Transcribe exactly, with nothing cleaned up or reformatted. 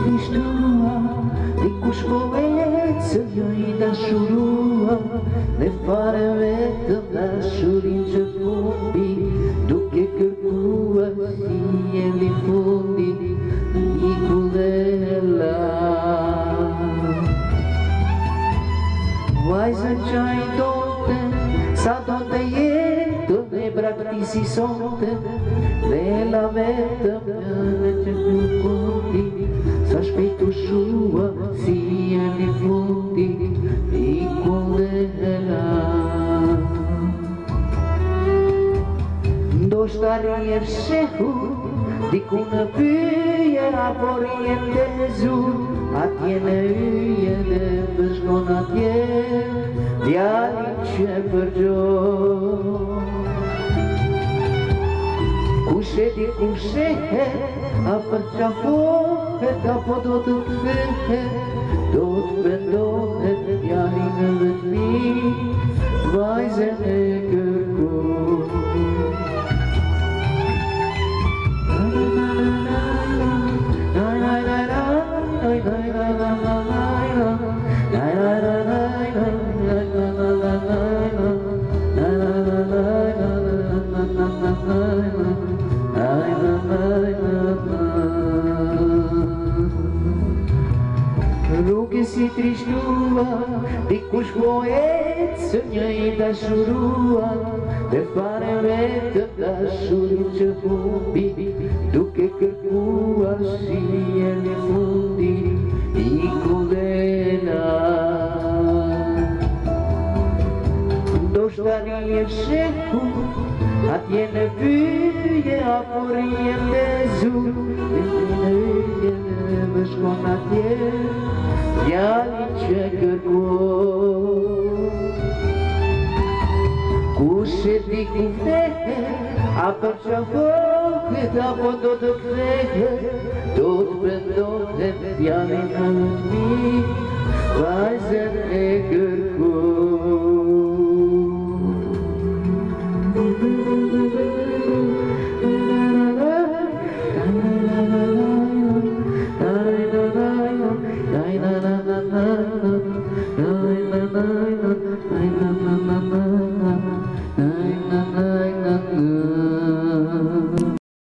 trishtua, dikush po ecë një i dashurua, ne fare vetëm dashurin që fundi, duke kërkuar si jemi fundi, iku dhe la. Vajzën qaj donte, sa donte jetën e braktisi sonte, dhe la vetëm njëre që nuk kundi, sa shpejtu shua si jemi fundi, iku dhe la. Ndoshta rije fshehu, diku në pyje, apo rije tezur, atje në yje dhe vëzhgon atje, djalin që përgjon. Kushe di kushe, a përqafohet, apo do të kthehet, do të vendohet djalin në vetëmi, vajzën e kërkon. Rrugë si trishtua, dikush po ecë një i dashurua, dhe fare vetëm dashurin që humbi, duke kërkuar si jemi fundi, iku dhe la. Ndoshta rije fshehu, atje në pyje, apo rije tezur, dhe në yje dhe vëzhgon atje, djalin që kërkon. Kushe di ku kthehet, a përqafohet, apo do të kthehet,